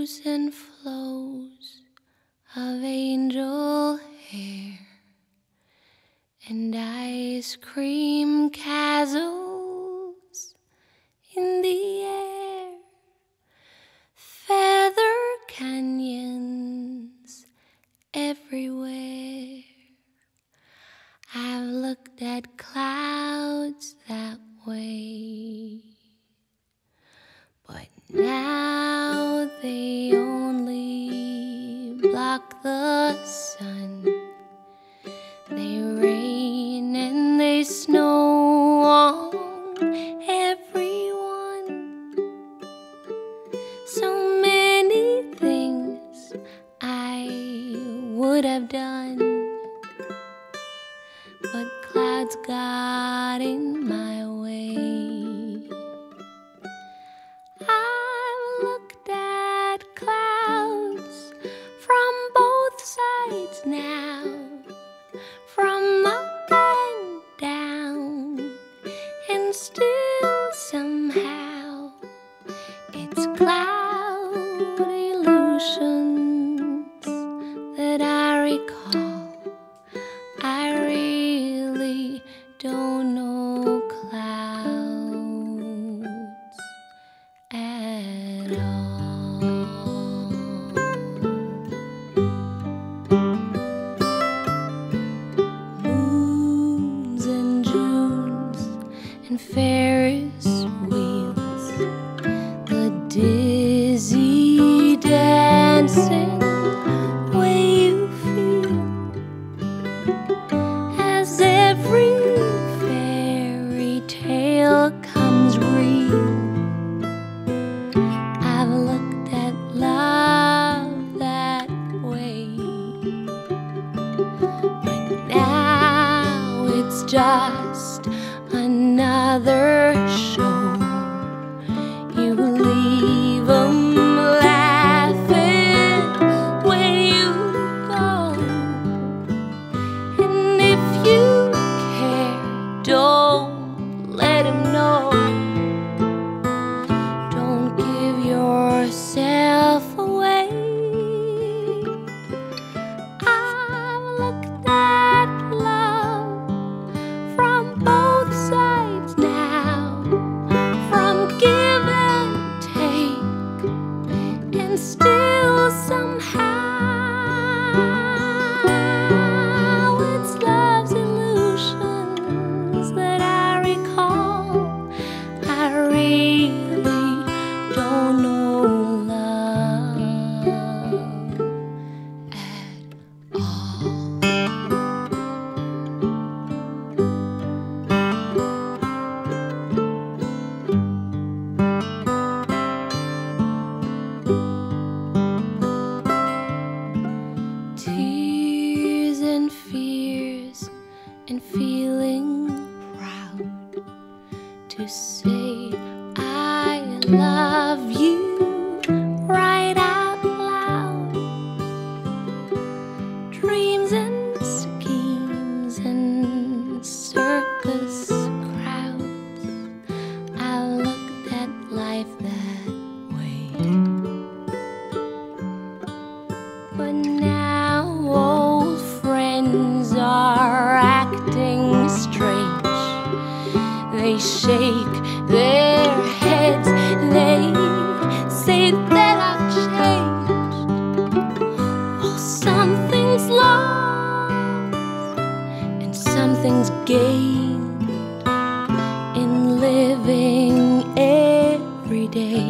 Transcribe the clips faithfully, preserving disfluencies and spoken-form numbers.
flows and flows of angel hair and ice cream castles in the air, feather canyons everywhere. I've looked at clouds that way, but now they only block the sun. They rain and they snow on everyone. So many things I would have done, but clouds got in my way. I've looked at clouds from both sides now, from up and down, and still somehow it's cloud illusions that I recall. I really don't know clouds at all. Moons and Junes and Ferris wheels, the dizzy dancing way you feel as every fairy tale comes real. I've looked at love that way, but now it's just another show. You leave 'em laughing when you go, and if you care, don't let him know. Don't give yourself away. I've looked at love from both sides now, from give and take, and still somehow it's love's illusions that I recall. I really don't know love at all. Tears and fears and feeling proud to say I love you right out loud. Dreams and schemes and circus crowds, I looked at life that way, but now old friends are acting strange. They shake their heads, they say that I've changed. Well, something's lost and something's gained in living every day.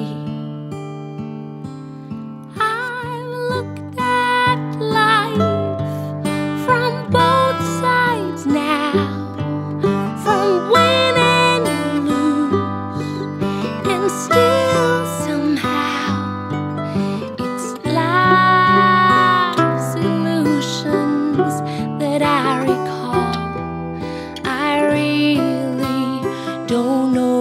I've looked at life from both sides now, from win and lose, and still somehow it's life's illusions that I recall. I really don't know